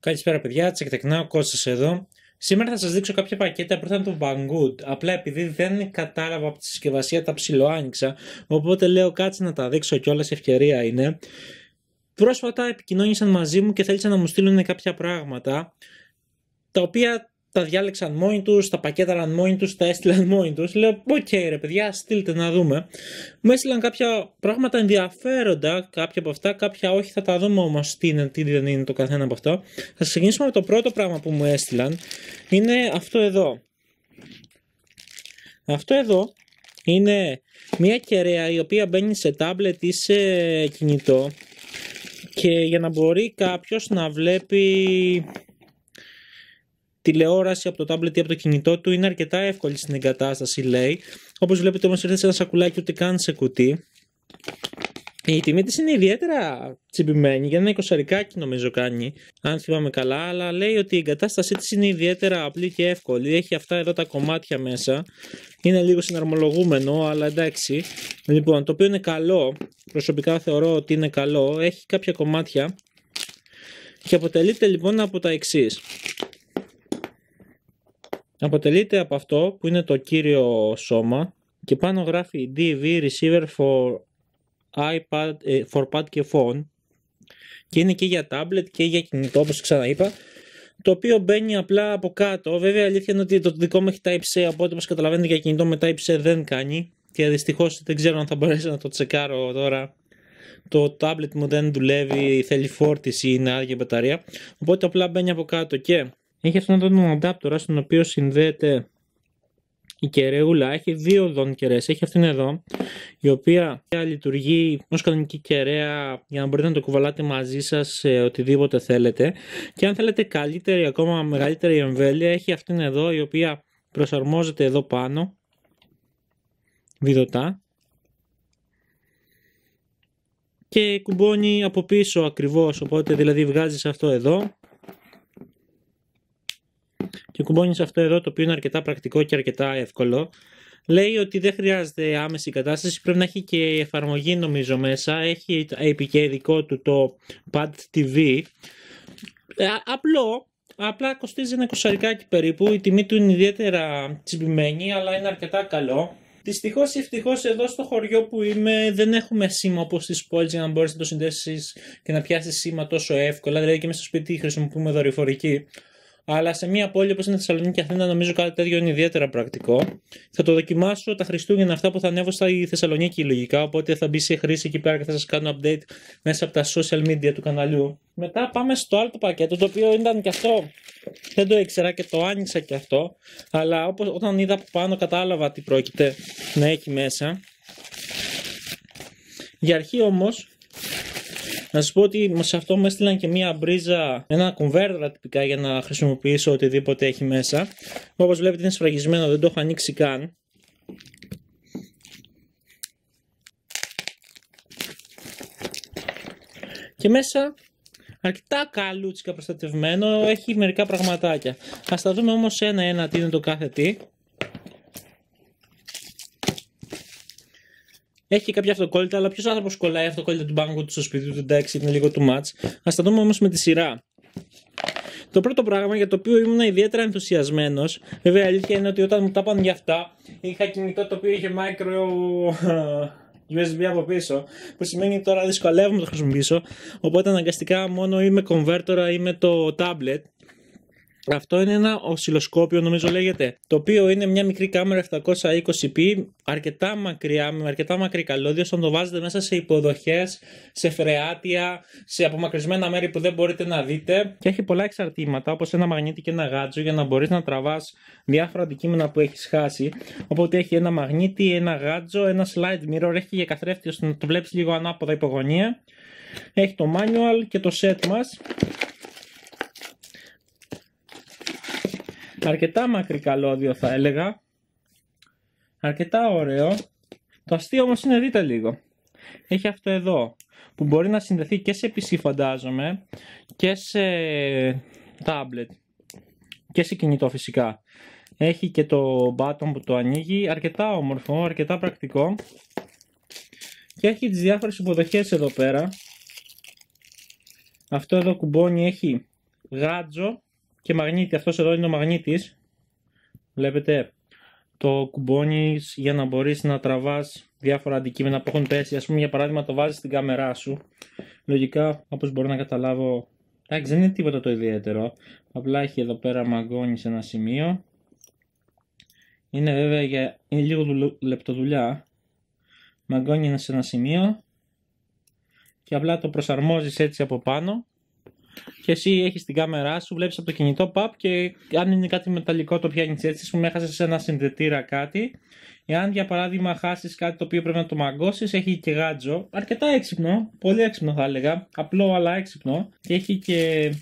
Καλησπέρα παιδιά, Τσεκτεκνά, ο Κώστας εδώ. Σήμερα θα σας δείξω κάποια πακέτα που ήταν το Banggood. Απλά επειδή δεν κατάλαβα από τη συσκευασία τα ψιλοάνοιξα, οπότε λέω κάτσε να τα δείξω κιόλας, ευκαιρία είναι. Πρόσφατα επικοινώνησαν μαζί μου και θέλησαν να μου στείλουν κάποια πράγματα, τα οποία τα διάλεξαν μόνοι τους, τα πακέταραν μόνοι τους, τα έστειλαν μόνοι τους. Λέω, οκ ρε παιδιά, στείλτε να δούμε. Μου έστειλαν κάποια πράγματα ενδιαφέροντα, κάποια από αυτά, κάποια όχι, θα τα δούμε όμως τι δεν είναι το καθένα από αυτό. Θα ξεκινήσουμε με το πρώτο πράγμα που μου έστειλαν. Είναι αυτό εδώ. Αυτό εδώ είναι μια κεραία η οποία μπαίνει σε τάμπλετ ή σε κινητό και για να μπορεί κάποιος να βλέπει τηλεόραση από το τάμπλετ ή από το κινητό του είναι αρκετά εύκολη στην εγκατάσταση, λέει. Όπως βλέπετε όμως ήρθε σε ένα σακουλάκι, ούτε καν σε κουτί. Η τιμή της είναι ιδιαίτερα τσιμπημένη, για ένα 20 νομίζω κάνει, αν θυμάμαι καλά, αλλά λέει ότι η εγκατάστασή της είναι ιδιαίτερα απλή και εύκολη. Έχει αυτά εδώ τα κομμάτια μέσα, είναι λίγο συναρμολογούμενο, αλλά εντάξει. Λοιπόν, το οποίο είναι καλό, προσωπικά θεωρώ ότι είναι καλό, έχει κάποια κομμάτια και αποτελείται λοιπόν από τα εξής. Αποτελείται από αυτό που είναι το κύριο σώμα και πάνω γράφει DV Receiver for iPad, for Pad και Phone και είναι και για tablet και για κινητό, όπως ξαναείπα, το οποίο μπαίνει απλά από κάτω. Βέβαια αλήθεια είναι ότι το δικό μου έχει Type-C, οπότε όπως καταλαβαίνετε για κινητό με Type-C δεν κάνει και δυστυχώς δεν ξέρω αν θα μπορέσω να το τσεκάρω τώρα. Το tablet μου δεν δουλεύει, θέλει φόρτιση, είναι άδεια μπαταρία, οπότε απλά μπαίνει από κάτω και έχει αυτόν τον adapter στον οποίο συνδέεται η κεραιούλα. Έχει δύο οδόν κεραίες. Έχει αυτήν εδώ, η οποία λειτουργεί ως κανονική κεραία για να μπορείτε να το κουβαλάτε μαζί σας σε οτιδήποτε θέλετε. Και αν θέλετε καλύτερη, ακόμα μεγαλύτερη εμβέλεια, έχει αυτήν εδώ, η οποία προσαρμόζεται εδώ πάνω, βιδωτά. Και κουμπώνει από πίσω ακριβώς, οπότε δηλαδή βγάζεις αυτό εδώ και κουμπώνεις αυτό εδώ, το οποίο είναι αρκετά πρακτικό και αρκετά εύκολο. Λέει ότι δεν χρειάζεται άμεση κατάσταση, πρέπει να έχει και εφαρμογή νομίζω μέσα, έχει και δικό του το Pad TV. Απλά κοστίζει ένα 20 περίπου, η τιμή του είναι ιδιαίτερα τσιμπημένη, αλλά είναι αρκετά καλό. Δυστυχώς ή ευτυχώς εδώ στο χωριό που είμαι δεν έχουμε σήμα όπως στις πόλεις για να μπορείς να το συνδέσεις και να πιάσεις σήμα τόσο εύκολα, δηλαδή και μέσα στο σπίτι χρησιμοποιούμε δορυφορική. Αλλά σε μια πόλη όπως είναι Θεσσαλονίκη και Αθήνα νομίζω κάτι τέτοιο είναι ιδιαίτερα πρακτικό. Θα το δοκιμάσω τα Χριστούγεννα αυτά που θα ανέβω στη Θεσσαλονίκη λογικά, οπότε θα μπει σε χρήση εκεί πέρα και θα σας κάνω update μέσα από τα social media του καναλιού. Μετά πάμε στο άλλο πακέτο, το οποίο ήταν και αυτό, δεν το ήξερα και το άνοιξα και αυτό, αλλά όταν είδα από πάνω κατάλαβα τι πρόκειται να έχει μέσα. Για αρχή όμως, να σας πω ότι σε αυτό μου έστειλαν και μία μπρίζα, ένα converter τυπικά για να χρησιμοποιήσω οτιδήποτε έχει μέσα. Όπως βλέπετε είναι σφραγισμένο, δεν το έχω ανοίξει καν. Και μέσα αρκετά καλούτσικα προστατευμένο, έχει μερικά πραγματάκια. Ας τα δούμε όμως ένα-ένα τι είναι το κάθε τι. Έχει και κάποια αυτοκόλλητα, αλλά ποιος άνθρωπος κολλάει αυτοκόλλητα του Banggood στο σπίτι του, εντάξει, είναι λίγο too much. Ας τα δούμε όμως με τη σειρά. Το πρώτο πράγμα για το οποίο ήμουν ιδιαίτερα ενθουσιασμένος, βέβαια η αλήθεια είναι ότι όταν μου τα είπαν για αυτά, είχα κινητό το οποίο είχε micro USB από πίσω, που σημαίνει ότι τώρα δυσκολεύομαι να το χρησιμοποιήσω, οπότε αναγκαστικά μόνο είμαι converter ή με το tablet. Αυτό είναι ένα οσcilloscopio νομίζω λέγεται, το οποίο είναι μια μικρή κάμερα 720p, αρκετά μακριά, με αρκετά μακρύ καλώδιο, ώστε να το βάζετε μέσα σε υποδοχές, σε φρεάτια, σε απομακρυσμένα μέρη που δεν μπορείτε να δείτε. Και έχει πολλά εξαρτήματα, όπως ένα μαγνήτη και ένα γάτζο, για να μπορείς να τραβάς διάφορα αντικείμενα που έχεις χάσει. Οπότε έχει ένα μαγνήτη, ένα γάτζο, ένα slide mirror, έχει και καθρέφτη ώστε να το βλέπεις λίγο ανάποδα υπογωνία. Έχει το manual και το set μας. Αρκετά μακρύ καλώδιο θα έλεγα. Αρκετά ωραίο. Το αστείο όμως είναι, δείτε λίγο. Έχει αυτό εδώ που μπορεί να συνδεθεί και σε PC φαντάζομαι και σε tablet και σε κινητό φυσικά. Έχει και το button που το ανοίγει. Αρκετά όμορφο, αρκετά πρακτικό. Και έχει τις διάφορες υποδοχές εδώ πέρα. Αυτό εδώ κουμπώνει έχει γάντζο και μαγνήτη. Αυτός εδώ είναι ο μαγνήτης. Βλέπετε, το κουμπώνεις για να μπορείς να τραβάς διάφορα αντικείμενα που έχουν πέσει. Ας πούμε, για παράδειγμα, το βάζεις στην κάμερά σου. Λογικά, όπως μπορώ να καταλάβω, εντάξει, δεν είναι τίποτα το ιδιαίτερο. Απλά έχει εδώ πέρα μαγκώνει σε ένα σημείο. Είναι βέβαια είναι λίγο λεπτοδουλειά. Μαγκώνει σε ένα σημείο και απλά το προσαρμόζεις έτσι από πάνω. Και εσύ έχεις την κάμερά σου, βλέπεις από το κινητό pap και αν είναι κάτι μεταλλικό το πιάνεις έτσι. Ας πούμε, έχασες ένα συνδετήρα κάτι. Εάν για παράδειγμα χάσεις κάτι το οποίο πρέπει να το μαγκώσεις, έχει και γάντζο. Αρκετά έξυπνο, πολύ έξυπνο θα έλεγα. Απλό αλλά έξυπνο. Και έχει και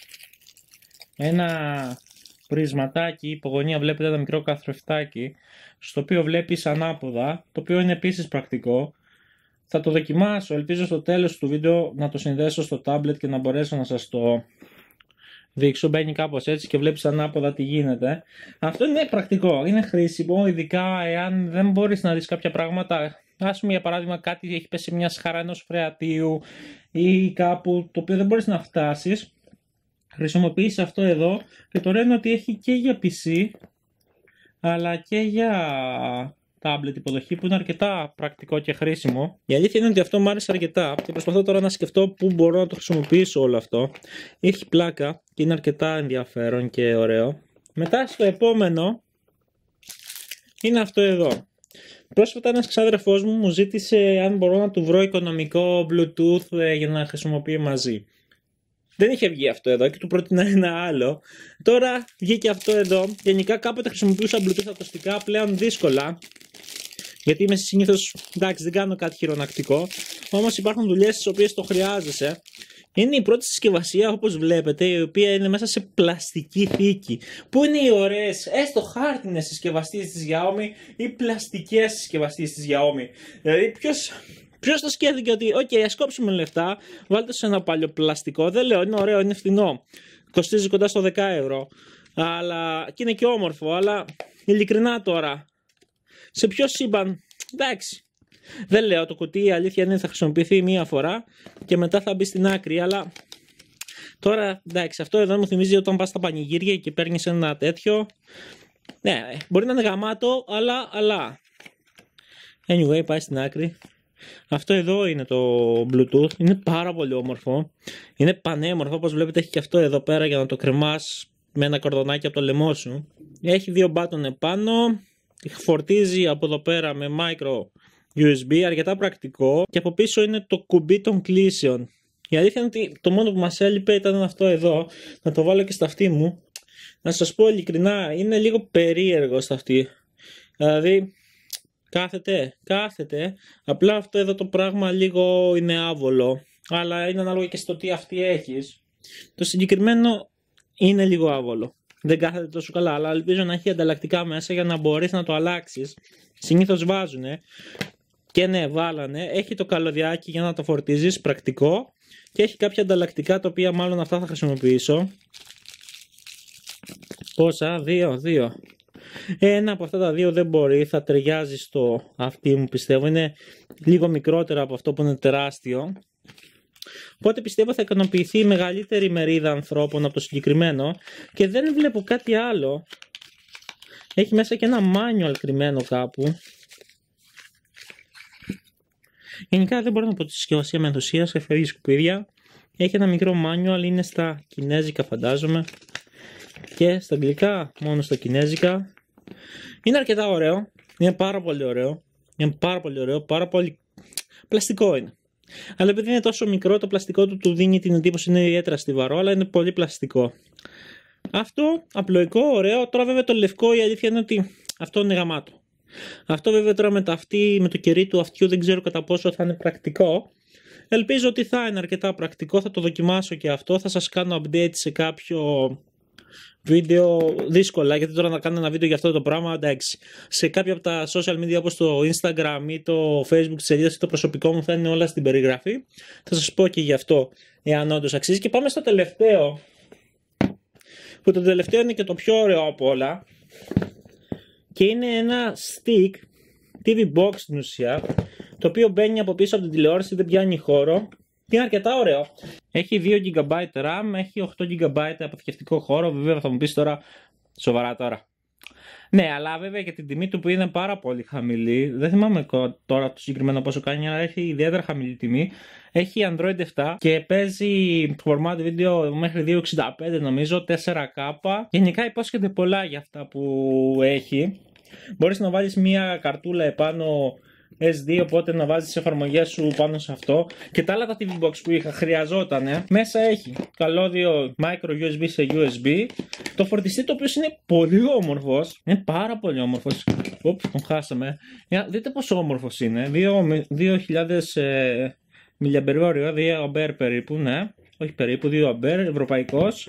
ένα πρισματάκι, υπογωνία βλέπετε ένα μικρό καθρεφτάκι, στο οποίο βλέπεις ανάποδα, το οποίο είναι επίσης πρακτικό. Θα το δοκιμάσω, ελπίζω στο τέλος του βίντεο να το συνδέσω στο tablet και να μπορέσω να σας το δείξω. Μπαίνει κάπως έτσι και βλέπεις ανάποδα τι γίνεται. Αυτό είναι πρακτικό, είναι χρήσιμο, ειδικά εάν δεν μπορείς να δεις κάποια πράγματα. Ας πούμε για παράδειγμα κάτι έχει πέσει μια σχάρα ενός φρεατίου ή κάπου το οποίο δεν μπορείς να φτάσεις. Χρησιμοποιείς αυτό εδώ και το λένε ότι έχει και για PC αλλά και για tablet υποδοχή που είναι αρκετά πρακτικό και χρήσιμο. Η αλήθεια είναι ότι αυτό μου άρεσε αρκετά και προσπαθώ τώρα να σκεφτώ πού μπορώ να το χρησιμοποιήσω όλο αυτό. Έχει πλάκα και είναι αρκετά ενδιαφέρον και ωραίο. Μετά στο επόμενο είναι αυτό εδώ. Πρόσφατα ένας ξάδερφός μου ζήτησε αν μπορώ να του βρω οικονομικό Bluetooth για να χρησιμοποιεί μαζί. Δεν είχε βγει αυτό εδώ και του πρότεινα ένα άλλο. Τώρα βγήκε αυτό εδώ. Γενικά κάποτε χρησιμοποιούσα Bluetooth ακουστικά, πλέον δύσκολα. Γιατί είμαι συνήθως, εντάξει, δεν κάνω κάτι χειρονακτικό. Όμως υπάρχουν δουλειές στις οποίες το χρειάζεσαι. Είναι η πρώτη συσκευασία, όπως βλέπετε, η οποία είναι μέσα σε πλαστική θήκη. Πού είναι οι ωραίες, έστω χάρτινες συσκευαστίες της Xiaomi ή πλαστικές συσκευαστίες της Xiaomi. Δηλαδή, ποιος το σκέφτηκε ότι, OK, ας κόψουμε λεφτά, βάλτε σε ένα παλιό πλαστικό. Δεν λέω, είναι ωραίο, είναι φθηνό. Κοστίζει κοντά στο 10 ευρώ. Αλλά, και είναι και όμορφο, αλλά ειλικρινά τώρα. Σε ποιο σύμπαν, εντάξει. Δεν λέω, το κουτί η αλήθεια είναι θα χρησιμοποιηθεί μία φορά και μετά θα μπει στην άκρη, αλλά τώρα εντάξει, αυτό εδώ μου θυμίζει όταν πας στα πανηγύρια και παίρνεις ένα τέτοιο. Ναι, μπορεί να είναι γαμάτο, αλλά. Anyway, πάει στην άκρη. Αυτό εδώ είναι το Bluetooth, είναι πάρα πολύ όμορφο. Είναι πανέμορφο, όπως βλέπετε έχει και αυτό εδώ πέρα για να το κρεμάς με ένα κορδονάκι από το λαιμό σου. Έχει δύο button επάνω, φορτίζει από εδώ πέρα με micro USB, αρκετά πρακτικό, και από πίσω είναι το κουμπί των κλήσεων. Η αλήθεια είναι ότι το μόνο που μας έλειπε ήταν αυτό εδώ, να το βάλω και στα αυτή μου. Να σας πω ειλικρινά, είναι λίγο περίεργο στα αυτή. Δηλαδή, κάθεται, απλά αυτό εδώ το πράγμα λίγο είναι άβολο, αλλά είναι ανάλογα και στο τι αυτή έχεις. Το συγκεκριμένο είναι λίγο άβολο. Δεν κάθεται τόσο καλά, αλλά ελπίζω να έχει ανταλλακτικά μέσα για να μπορείς να το αλλάξεις. Συνήθως βάζουνε. Και ναι, βάλανε. Έχει το καλωδιάκι για να το φορτίζεις, πρακτικό. Και έχει κάποια ανταλλακτικά τα οποία μάλλον αυτά θα χρησιμοποιήσω. Πόσα? Δύο. Ένα από αυτά τα δύο δεν μπορεί, θα ταιριάζει στο αυτή μου πιστεύω. Είναι λίγο μικρότερο από αυτό που είναι τεράστιο. Οπότε πιστεύω θα ικανοποιηθεί η μεγαλύτερη μερίδα ανθρώπων από το συγκεκριμένο. Και δεν βλέπω κάτι άλλο. Έχει μέσα και ένα manual κρυμμένο κάπου. Γενικά δεν μπορώ να πω τη συσκευασία με ενθουσία, σε φεύγει σκουπίδια. Έχει ένα μικρό manual, είναι στα κινέζικα φαντάζομαι. Και στα αγγλικά μόνο στα κινέζικα. Είναι αρκετά ωραίο. Είναι πάρα πολύ ωραίο. Πάρα πολύ πλαστικό είναι. Αλλά επειδή είναι τόσο μικρό, το πλαστικό του δίνει την εντύπωση είναι ιδιαίτερα στιβαρό, αλλά είναι πολύ πλαστικό. Αυτό απλοϊκό, ωραίο. Τώρα βέβαια το λευκό η αλήθεια είναι ότι αυτό είναι γαμάτο. Αυτό βέβαια τώρα με το κερί του αυτιού δεν ξέρω κατά πόσο θα είναι πρακτικό. Ελπίζω ότι θα είναι αρκετά πρακτικό, θα το δοκιμάσω και αυτό. Θα σας κάνω update σε κάποιο βίντεο, δύσκολα γιατί τώρα να κάνω ένα βίντεο για αυτό το πράγμα, εντάξει. Σε κάποια από τα social media όπως το Instagram ή το Facebook της σελίδας ή το προσωπικό μου θα είναι όλα στην περιγραφή. Θα σας πω και γι' αυτό, εάν όντως αξίζει. Και πάμε στο τελευταίο, που το τελευταίο είναι και το πιο ωραίο από όλα. Και είναι ένα stick, TV box στην ουσία, το οποίο μπαίνει από πίσω από την τηλεόραση, δεν πιάνει χώρο. Είναι αρκετά ωραίο. Έχει 2 GB RAM, έχει 8 GB αποθηκευτικό χώρο. Βέβαια θα μου πεις τώρα, σοβαρά τώρα. Ναι, αλλά βέβαια και την τιμή του που είναι πάρα πολύ χαμηλή. Δεν θυμάμαι τώρα το συγκεκριμένο πόσο κάνει, αλλά έχει ιδιαίτερα χαμηλή τιμή. Έχει Android 7 και παίζει format βίντεο μέχρι 265 νομίζω, 4K. Γενικά υπόσχεται πολλά για αυτά που έχει. Μπορείς να βάλεις μία καρτούλα επάνω SD, οπότε να βάζεις τις εφαρμογές σου πάνω σε αυτό. Και τα άλλα τα TV Box που είχα χρειαζότανε. Μέσα έχει καλώδιο micro USB σε USB. Το φορτιστή, το οποίο είναι πολύ όμορφος. Είναι πάρα πολύ όμορφος. Οπ, τον χάσαμε. Δείτε πόσο όμορφος είναι. 2.000 mAh, 2 A περίπου, ναι. Όχι περίπου, 2 A, ευρωπαϊκός.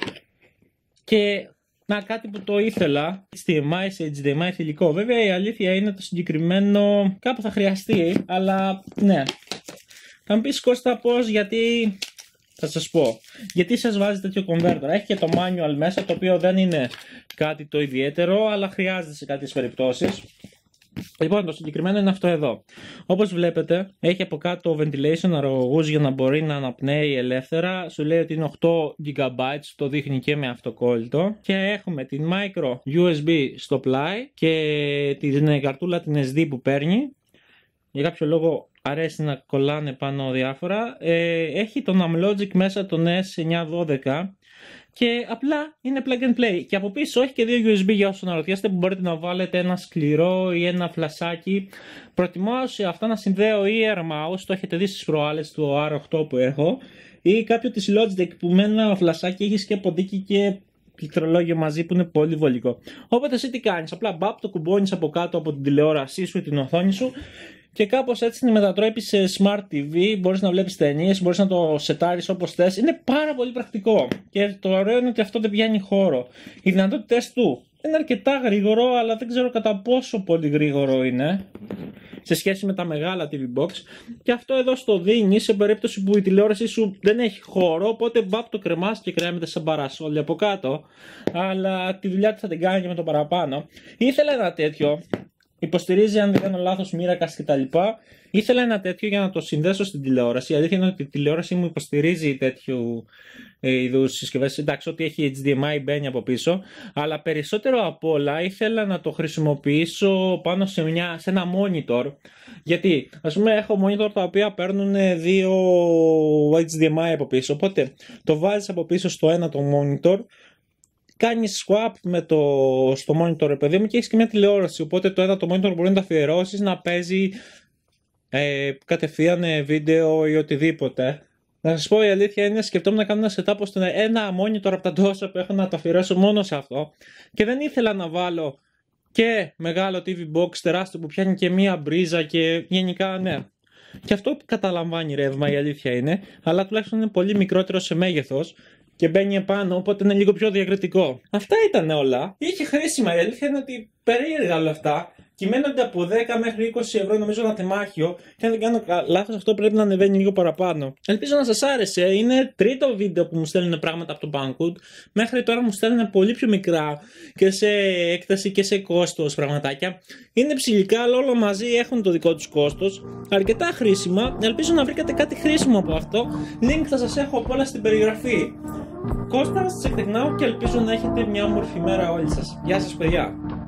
Και να, κάτι που το ήθελα, HDMI σε HDMI θηλυκό. Βέβαια η αλήθεια είναι το συγκεκριμένο κάπου θα χρειαστεί, αλλά ναι. Θα μου πεις Κώστα πώς, γιατί θα σας πω. Γιατί σας βάζει τέτοιο converter. Έχει και το manual μέσα, το οποίο δεν είναι κάτι το ιδιαίτερο, αλλά χρειάζεται σε κάποιες περιπτώσεις. Λοιπόν, το συγκεκριμένο είναι αυτό εδώ. Όπως βλέπετε, έχει από κάτω ventilation αρρωγούς για να μπορεί να αναπνέει ελεύθερα. Σου λέει ότι είναι 8 GB, το δείχνει και με αυτοκόλλητο. Και έχουμε την micro USB στο πλάι και την καρτούλα την SD που παίρνει. Για κάποιο λόγο αρέσει να κολλάνε πάνω διάφορα. Έχει τον Amlogic μέσα, τον S912. Και απλά είναι plug and play. Και από πίσω έχει και 2 USB για όσους αναρωτιέστε, που μπορείτε να βάλετε ένα σκληρό ή ένα φλασάκι. Προτιμώ σε αυτά να συνδέω ή Air Mouse, το έχετε δει στις προάλλες του R8 που έχω, ή κάποιο της Logitech που με ένα φλασάκι έχεις και ποντίκι και πληκτρολόγιο μαζί, που είναι πολύ βολικό. Οπότε εσύ τι κάνεις, απλά μπαπ, το κουμπώνεις από κάτω από την τηλεόρασή σου ή την οθόνη σου. Και κάπως έτσι την μετατρέπεις σε Smart TV, μπορείς να βλέπεις ταινίες, μπορείς να το σετάρεις όπως θες. Είναι πάρα πολύ πρακτικό. Και το ωραίο είναι ότι αυτό δεν πιάνει χώρο. Οι δυνατότητες του είναι αρκετά γρήγορο, αλλά δεν ξέρω κατά πόσο πολύ γρήγορο είναι σε σχέση με τα μεγάλα TV Box. Και αυτό εδώ στο δίνει σε περίπτωση που η τηλεόρασή σου δεν έχει χώρο, οπότε μπαπ το κρεμάς και κρέμεται σαν παρασόλι από κάτω. Αλλά τη δουλειά του θα την κάνει και με το παραπάνω. Ήθελα ένα τέτοιο. Υποστηρίζει, αν δεν κάνω λάθος, μοίρακας κτλ. Ήθελα ένα τέτοιο για να το συνδέσω στην τηλεόραση. Η αλήθεια είναι ότι η τηλεόραση μου υποστηρίζει τέτοιου είδους συσκευές. Εντάξει, ότι έχει HDMI μπαίνει από πίσω. Αλλά περισσότερο απ' όλα ήθελα να το χρησιμοποιήσω πάνω σε ένα monitor. Γιατί, ας πούμε, έχω monitor τα οποία παίρνουν 2 HDMI από πίσω. Οπότε το βάζεις από πίσω στο ένα το monitor. Κάνεις swap στο monitor, παιδί μου, και έχεις και μια τηλεόραση. Οπότε το ένα το monitor μπορεί να το αφιερώσεις να παίζει κατευθείαν βίντεο ή οτιδήποτε. Να σας πω η αλήθεια είναι, σκεφτόμουν να κάνω ένα setup ώστε ένα monitor από τα τόσα που έχω να το αφιερώσω μόνο σε αυτό. Και δεν ήθελα να βάλω και μεγάλο TV box τεράστιο που πιάνει και μία μπρίζα και γενικά ναι. Και αυτό καταλαμβάνει ρεύμα, η αλήθεια είναι, αλλά τουλάχιστον είναι πολύ μικρότερο σε μέγεθος. Και μπαίνει επάνω, οπότε είναι λίγο πιο διακριτικό. Αυτά ήταν όλα. Είχε χρήσιμα. Η αλήθεια είναι ότι περίεργα όλα αυτά. Κυμαίνονται από 10 μέχρι 20 ευρώ, νομίζω, ένα τεμάχιο. Και αν δεν κάνω λάθος, αυτό πρέπει να ανεβαίνει λίγο παραπάνω. Ελπίζω να σας άρεσε. Είναι τρίτο βίντεο που μου στέλνουν πράγματα από το Banggood. Μέχρι τώρα μου στέλνουν πολύ πιο μικρά και σε έκταση και σε κόστος πραγματάκια. Είναι ψηλικά, αλλά όλα μαζί έχουν το δικό τους κόστος. Αρκετά χρήσιμα. Ελπίζω να βρήκατε κάτι χρήσιμο από αυτό. Link θα σας έχω από όλα στην περιγραφή. Κώστας, σε εκτεχνάω και ελπίζω να έχετε μια όμορφη μέρα όλοι σας. Γεια σας, παιδιά.